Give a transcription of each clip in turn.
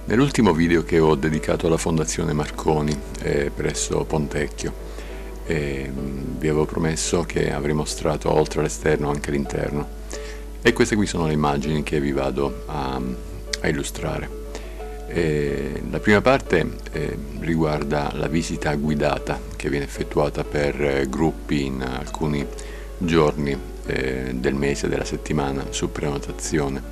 Nell'ultimo video che ho dedicato alla Fondazione Marconi presso Pontecchio, vi avevo promesso che avrei mostrato oltre all'esterno anche l'interno, e queste qui sono le immagini che vi vado a illustrare. La prima parte riguarda la visita guidata che viene effettuata per gruppi in alcuni giorni del mese, della settimana, su prenotazione.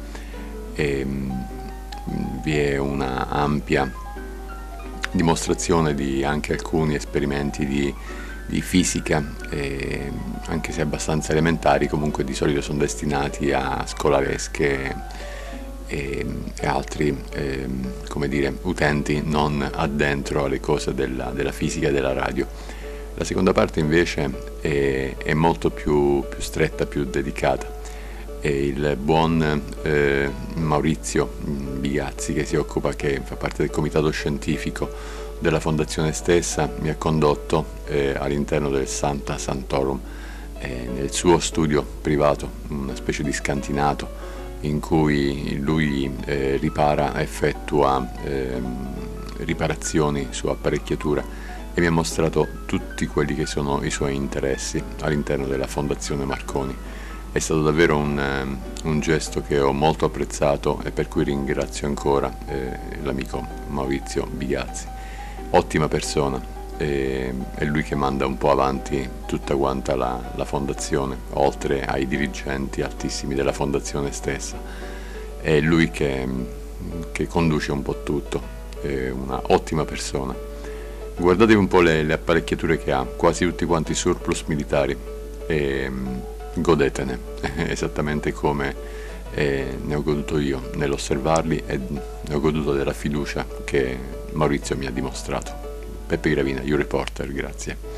Vi è una ampia dimostrazione di anche alcuni esperimenti di fisica, anche se abbastanza elementari. Comunque di solito sono destinati a scolaresche e altri come dire, utenti non addentro alle cose della fisica e della radio. La seconda parte invece è molto più stretta, più dedicata. E il buon Maurizio Bigazzi, che fa parte del comitato scientifico della fondazione stessa, mi ha condotto all'interno del Sancta Sanctorum, nel suo studio privato, una specie di scantinato in cui lui effettua riparazioni su apparecchiatura, e mi ha mostrato tutti quelli che sono i suoi interessi all'interno della Fondazione Marconi. È stato davvero un gesto che ho molto apprezzato e per cui ringrazio ancora l'amico Maurizio Bigazzi. Ottima persona, è lui che manda un po' avanti tutta quanta la fondazione, oltre ai dirigenti altissimi della fondazione stessa. È lui che conduce un po' tutto, è una ottima persona. Guardatevi un po' le apparecchiature che ha, quasi tutti quanti surplus militari, e godetene esattamente come ne ho goduto io nell'osservarli, e ne ho goduto della fiducia che Maurizio mi ha dimostrato. Peppe Gravina, You Reporter, grazie.